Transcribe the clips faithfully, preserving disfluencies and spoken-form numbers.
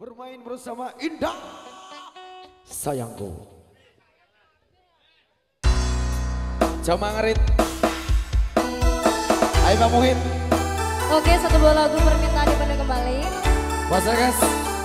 bermain bersama Indah sayangku. Coba ngerit. Ayo Pak Muhid. Oke, satu buah lagu permintaan dipandu kembali. Puasa guys.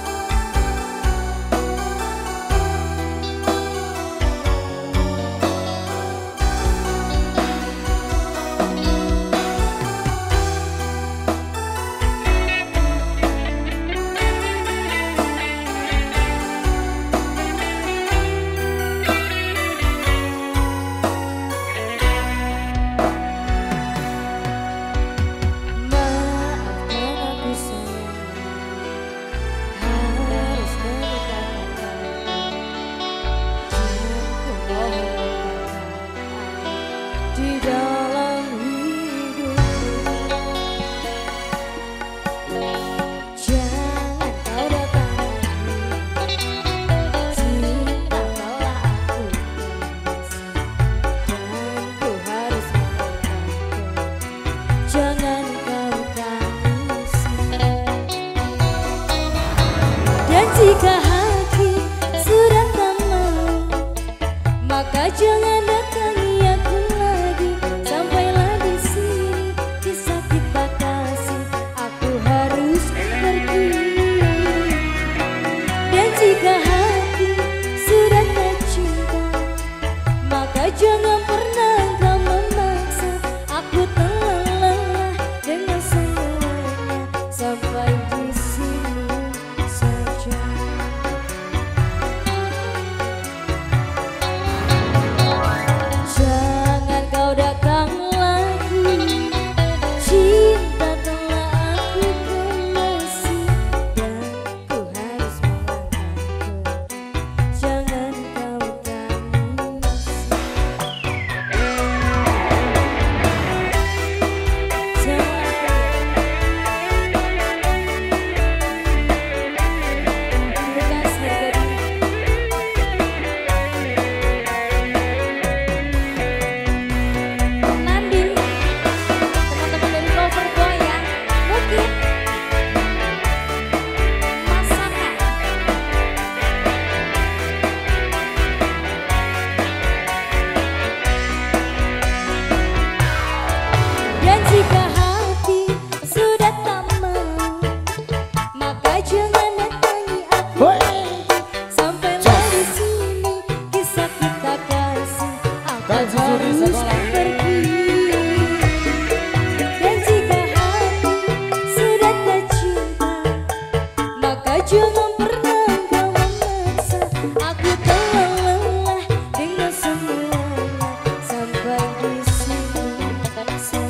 Jika hati sudah tak mau, maka jangan datangi aku lagi. Sampailah di sini, kisah kita kasih, aku harus pergi. Dan jika hati sudah tak cinta, maka jangan pernah kau memaksa. Aku telah lelah dengan semuanya, sampai di sini saja. Jangan kau datang lagi, cinta telah aku kemasi, dan ku harus melangkahku. Jangan kau tangisi. Dan jika hati sudah tak mau, maka jangan datangi aku lagi. Sampailah di sini, kisah kita kasih, aku harus pergi. Dan jika hati sudah tak cinta, maka jangan pernah kau memaksa. Aku telah lelah dengan semuanya, sampai di sini saja.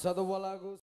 Satu buah lagu.